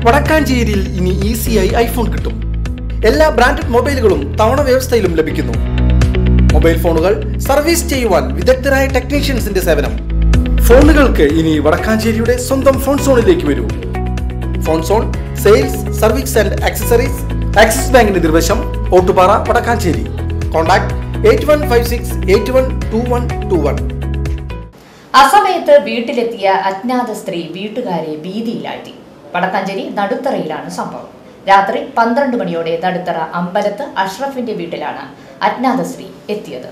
വടക്കാഞ്ചേരിയിൽ ഇനി ഈസിയായി ഐഫോൺ കിട്ടും. എല്ലാ ബ്രാൻഡഡ് മൊബൈലുകളും തവണ വ്യവസ്ഥയിലും ലഭിക്കുന്നു. മൊബൈൽ ഫോണുകൾ സർവീസ് ചെയ്യുവാൻ വിദഗ്ധരായ ടെക്നീഷ്യൻസിന്റെ സേവനം. ഫോണുകൾക്ക് ഇനി വടക്കാഞ്ചേരിയുടെ സ്വന്തം ഫോൺ സോണിലേക്ക് വരൂ. Phone zone sales, service and accessories, Axis ബാങ്കിന്റെ നിർവശം, ഓട്ടുപാറ, വടക്കാഞ്ചേരി. കോൺടാക്ട് 8156812121. അസമയത്ത് വീട്ടിലെത്തിയ അജ്ഞാത സ്ത്രീ വീട്ടുകാരെ ഭീതിയിലാഴ്ത്തി. വടക്കാഞ്ചേരി നടുത്തറയിലാണ് സംഭവം. രാത്രി 12 മണിയോടെ നടുത്തറ അമ്പലത്ത് അഷ്റഫിന്റെ വീട്ടിലാണ് അജ്ഞാത സ്ത്രീ എത്തിയത്.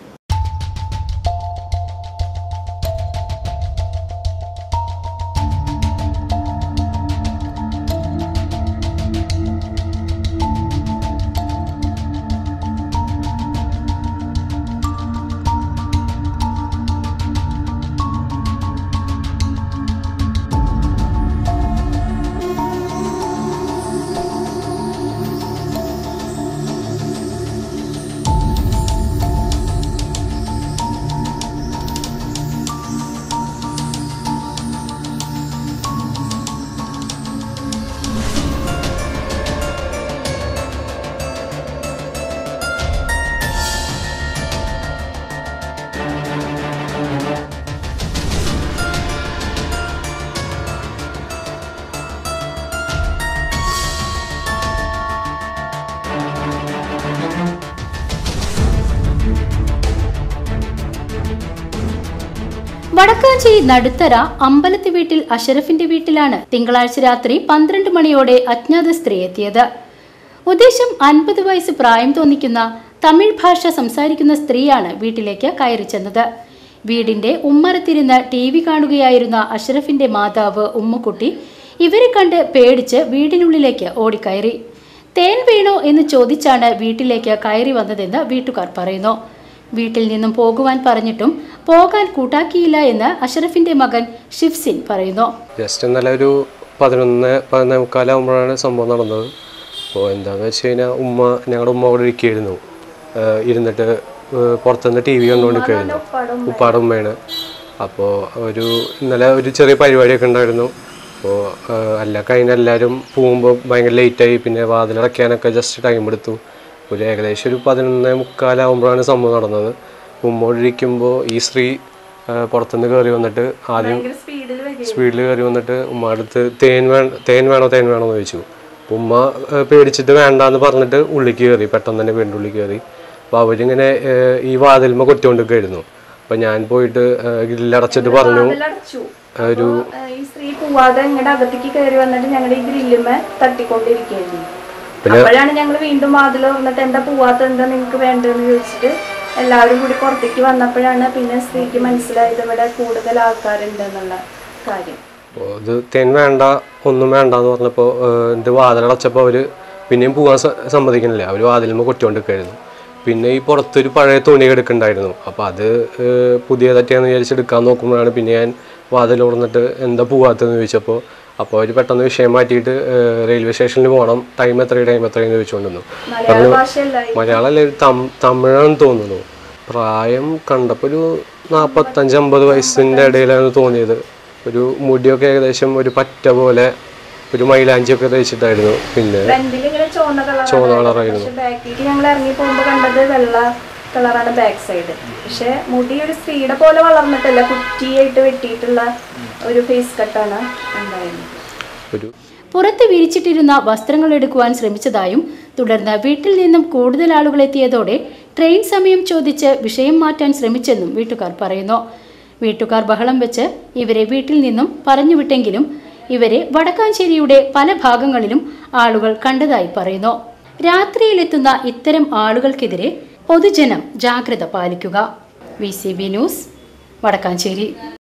വടക്കാഞ്ചേരി നടുത്തറ അമ്പലത്ത് വീട്ടിൽ അഷറഫിന്റെ വീട്ടിലാണ് തിങ്കളാഴ്ച രാത്രി 12 മണിയോടെ അജ്ഞാത സ്ത്രീ എത്തിയത്. ഉദ്ദേശം 50 വയസ്സ് പ്രായം തോന്നിക്കുന്ന തമിഴ് ഭാഷ സംസാരിക്കുന്ന സ്ത്രീയാണ് വീട്ടിലേക്ക് കയറി ചെന്നത്. വീടിന്റെ ഉമ്മറത്തിരുന്ന് TV കാണുകയായിരുന്ന അഷറഫിന്റെ മാതാവ് ഉമ്മുക്കുട്ടി ഇവരെ കണ്ട് പേടിച്ച് വീടിനുള്ളിലേക്ക് ഓടിക്കയറി. തേൻ വീണോ എന്ന് ചോദിച്ചാണ് വീട്ടിലേക്ക് കയറി വന്നതെന്ന് വീട്ടുകാർ പറയുന്നു. വീട്ടിൽ നിന്നും പോകുവാൻ പറഞ്ഞിട്ടും പോകാൻ കൂട്ടാക്കിയില്ല എന്ന് അഷറഫിന്റെ മകൻ ഷിഫ്സിൻ പറയുന്നു. ജസ്റ്റ് ഇന്നലെ ഒരു 11-11:45 സംഭവം നടന്നത്. അപ്പോൾ എന്താണെന്ന് വെച്ച് കഴിഞ്ഞാൽ ഞങ്ങളുടെ ഉമ്മ അവിടെ ഇരിക്കുകയായിരുന്നു. ഇരുന്നിട്ട് പുറത്തുനിന്ന് TV കണ്ടുകൊണ്ടിരിക്കുകയായിരുന്നു. ഉപ്പാടെ ഉമ്മയാണ്. അപ്പോൾ ഇന്നലെ ഒരു ചെറിയ പരിപാടിയൊക്കെ ഉണ്ടായിരുന്നു. അപ്പോൾ കഴിഞ്ഞെല്ലാവരും പോകുമ്പോൾ ഭയങ്കര ലേറ്റായി. പിന്നെ വാതിലടയ്ക്കാനൊക്കെ ജസ്റ്റ് ടൈം എടുത്തു. ഏകദേശം ഒരു 11:45 സംഭവം നടന്നത്. ഉമ്മോടിരിക്കുമ്പോൾ ഈ സ്ത്രീ പുറത്തുനിന്ന് കയറി വന്നിട്ട് ആദ്യം സ്പീഡിൽ കയറി വന്നിട്ട് ഉമ്മ അടുത്ത് തേൻ വേണോ എന്ന് ചോദിച്ചു. അപ്പോൾ ഉമ്മ പേടിച്ചിട്ട് വേണ്ടാന്ന് പറഞ്ഞിട്ട് ഉള്ളിലേക്ക് കയറി, പെട്ടെന്ന് തന്നെ വീണ്ടും ഉള്ളിൽ കയറി. അപ്പോൾ അവരിങ്ങനെ ഈ വാതിൽമ കൊത്തിക്കൊണ്ടിരിക്കുകയായിരുന്നു. അപ്പം ഞാൻ പോയിട്ട് ഗ്രില്ലടച്ചിട്ട് പറഞ്ഞു ഒരു സ്ത്രീ പോവാതെ ഞങ്ങളുടെ അകത്തേക്ക് കയറി വന്നിട്ട് ഞങ്ങളുടെ ഈ ഗ്രില്ലുമ തട്ടിക്കൊണ്ടിരിക്കുകയായിരുന്നു. അപ്പോഴാണ് ഞങ്ങൾ വീണ്ടും വാതിൽ വന്നിട്ട് എന്താ പോവാത്ത, എന്താ നിങ്ങൾക്ക് വേണ്ടതെന്ന് ചോദിച്ചിട്ട് എല്ലാവരും കൂടി പുറത്തേക്ക് വന്നപ്പോഴാണ് പിന്നെ സ്ത്രീക്ക് മനസ്സിലായത് ഇവിടെ കൂടുതൽ ആൾക്കാരുണ്ടെന്നുള്ള കാര്യം. ഇത് തേൻ വേണ്ട ഒന്നും വേണ്ടെന്ന് പറഞ്ഞപ്പോൾ എൻ്റെ വാതിലടച്ചപ്പോൾ അവർ പിന്നെയും പോകാൻ സമ്മതിക്കുന്നില്ല. അവർ വാതിലുമ്പോൾ കൊട്ടിക്കൊണ്ടിരിക്കുകയായിരുന്നു. പിന്നെ ഈ പുറത്തൊരു പഴയ തുണി എടുക്കുന്നുണ്ടായിരുന്നു. അപ്പോൾ അത് പുതിയ തട്ടിയാന്ന് വിചാരിച്ചെടുക്കാൻ നോക്കുമ്പോഴാണ് പിന്നെ ഞാൻ വാതിൽ തുറന്നിട്ട് എന്താ പോവാത്തതെന്ന് ചോദിച്ചപ്പോൾ അപ്പോൾ അവർ പെട്ടെന്ന് വിഷയം മാറ്റിയിട്ട് റെയിൽവേ സ്റ്റേഷനിൽ പോകണം, ടൈം എത്രയെന്ന് ചോദിച്ചുകൊണ്ടിരുന്നു. മലയാളമല്ല, തമിഴാണെന്ന് തോന്നുന്നു. പ്രായം കണ്ടപ്പോൾ ഒരു 45-50 വയസ്സിൻ്റെ ഇടയിലാണ് തോന്നിയത്. ഒരു മുടിയൊക്കെ ഏകദേശം ഒരു പറ്റ പോലെ, ഒരു മൈലാഞ്ചിയൊക്കെ തേച്ചിട്ടായിരുന്നു. പിന്നെ ചുവന്ന കളറായിരുന്നു. ഞങ്ങൾ ഇറങ്ങി പോകുമ്പോൾ കണ്ടത് വെള്ള കളറാണ് ബാക്ക് സൈഡ്. പക്ഷെ മുടി ഒരു സ്ത്രീയുടെ പോലെ വളർന്നിട്ടല്ല, കുറ്റിയായിട്ട് വെട്ടിയിട്ടുള്ള ഒരു ഫേസ് കട്ടാണ് ഉണ്ടായിരുന്നത്. പുറത്ത് വിരിച്ചിട്ടിരുന്ന വസ്ത്രങ്ങൾ എടുക്കുവാൻ ശ്രമിച്ചതായും തുടർന്ന് വീട്ടിൽ നിന്നും കൂടുതൽ ആളുകൾ എത്തിയതോടെ ട്രെയിൻ സമയം ചോദിച്ച് വിഷയം മാറ്റാൻ ശ്രമിച്ചെന്നും വീട്ടുകാർ പറയുന്നു. വീട്ടുകാർ ബഹളം വെച്ച് ഇവരെ വീട്ടിൽ നിന്നും പറഞ്ഞുവിട്ടെങ്കിലും ഇവരെ വടക്കാഞ്ചേരിയുടെ പല ഭാഗങ്ങളിലും ആളുകൾ കണ്ടതായി പറയുന്നു. രാത്രിയിലെത്തുന്ന ഇത്തരം ആളുകൾക്കെതിരെ പൊതുജനം ജാഗ്രത പാലിക്കുക. VCB news, Vadakkanchery.